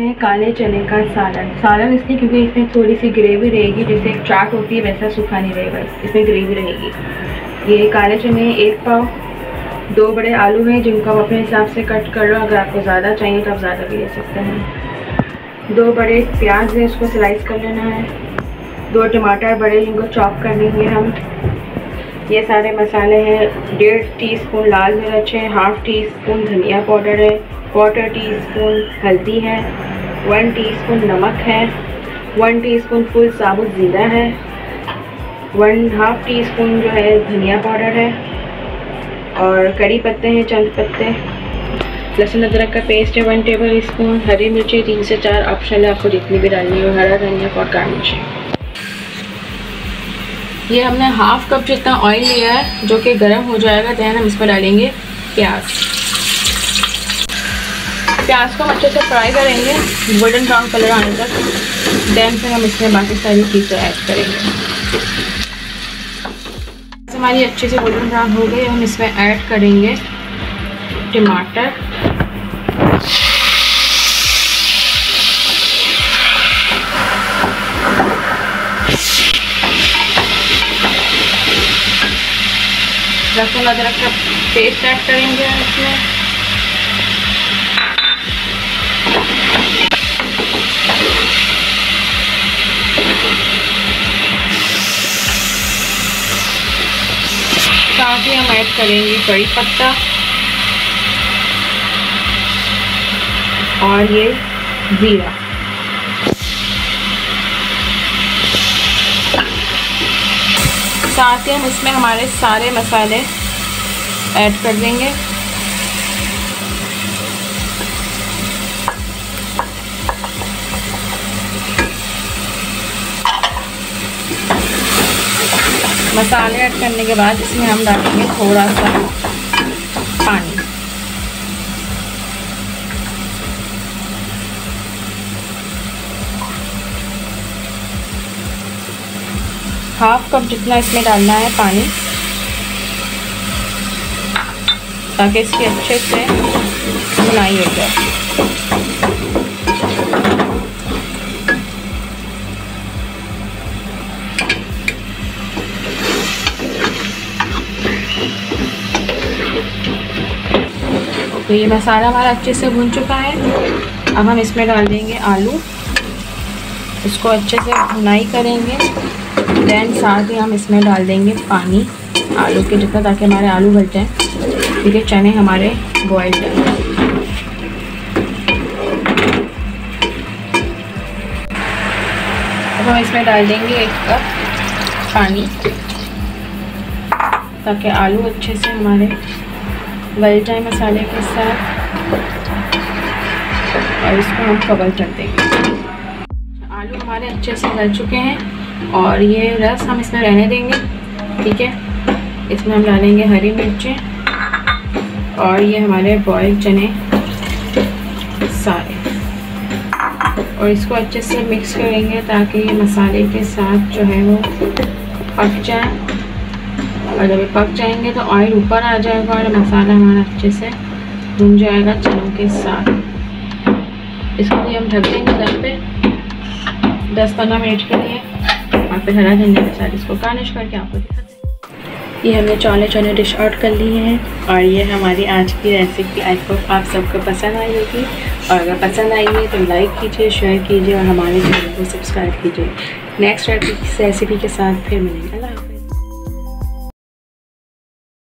हैं काले चने का सालन। सालन इसलिए क्योंकि इसमें थोड़ी सी ग्रेवी रहेगी, जैसे एक चाट होती है वैसा सूखा नहीं रहेगा, इसमें ग्रेवी रहेगी। ये काले चने 1 पाव, 2 बड़े आलू हैं जिनको आप अपने हिसाब से कट कर लो। अगर आपको ज़्यादा चाहिए तो आप ज़्यादा भी ले सकते हैं। 2 बड़े प्याज हैं, उसको स्लाइस कर लेना है। 2 टमाटर बड़े जिनको चॉप कर लेंगे हम। ये सारे मसाले हैं। 1.5 टीस्पून लाल मिर्च है, 1/2 टीस्पून धनिया पाउडर है, 1/4 टीस्पून हल्दी है, 1 टीस्पून नमक है, 1 टीस्पून फुल साबुत ज़ीरा है, 1/2 टीस्पून जो है धनिया पाउडर है, और कड़ी पत्ते हैं चंद पत्ते। लहसुन अदरक का पेस्ट है 1 टेबल स्पून। हरी मिर्ची 3 से 4 ऑप्शनल है, आपको जितनी भी डालनी हो। हरा धनिया और गार्निश है। ये हमने 1/2 कप जितना ऑयल लिया है जो कि गर्म हो जाएगा। दैन हम इसमें डालेंगे प्याज। प्याज को हम अच्छे से फ्राई करेंगे गोल्डन ब्राउन कलर आने तक। दैन फिर हम इसमें बाकी सारी चीज़ें ऐड करेंगे। हमारी अच्छे से गोल्डन ब्राउन हो गई, हम इसमें ऐड करेंगे टमाटर, लहसुन अदरक का पेस्ट ऐड करेंगे इसमें, साथ ही हम ऐड करेंगे कड़ी पत्ता और ये जीरा। साथ ही हम इसमें हमारे सारे मसाले ऐड कर देंगे। मसाले ऐड करने के बाद इसमें हम डालेंगे थोड़ा सा पानी। हाफ कप जितना इसमें डालना है पानी, ताकि इसकी अच्छे से भुनाई हो जाए। तो ये मसाला हमारा अच्छे से भुन चुका है। अब हम इसमें डाल देंगे आलू, इसको अच्छे से भुनाई करेंगे। दैन साथ ही हम इसमें डाल देंगे पानी आलू के जितना, ताकि हमारे आलू गल जाएं, क्योंकि चने हमारे बॉयल हैं। अब हम इसमें डाल देंगे 1 कप पानी, ताकि आलू अच्छे से हमारे गल जाए मसाले के साथ, और इसको हम कवर कर देंगे। आलू हमारे अच्छे से गल चुके हैं और ये रस हम इसमें रहने देंगे। ठीक है, इसमें हम डालेंगे हरी मिर्चें और ये हमारे बॉयल चने सारे, और इसको अच्छे से मिक्स करेंगे ताकि ये मसाले के साथ जो है वो पक जाए। और जब ये पक जाएंगे तो ऑयल ऊपर आ जाएगा और मसाला हमारा अच्छे से भुन जाएगा चनों के साथ। इसको लिए हम ढक देंगे दम पे 10-15 मिनट के लिए, और फिर हरा धनिया के साथ इसको गार्निश करके आपको दिखाते हैं। ये हमने काले चने डिश आउट कर लिए हैं, और ये हमारी आज की रेसिपी आई होप आप सबको पसंद आई होगी। और अगर पसंद आई है तो लाइक कीजिए, शेयर कीजिए और हमारे चैनल को सब्सक्राइब कीजिए। नेक्स्ट रेसिपी के साथ फिर मिलेंगे। अल्लाह हाफ़िज़।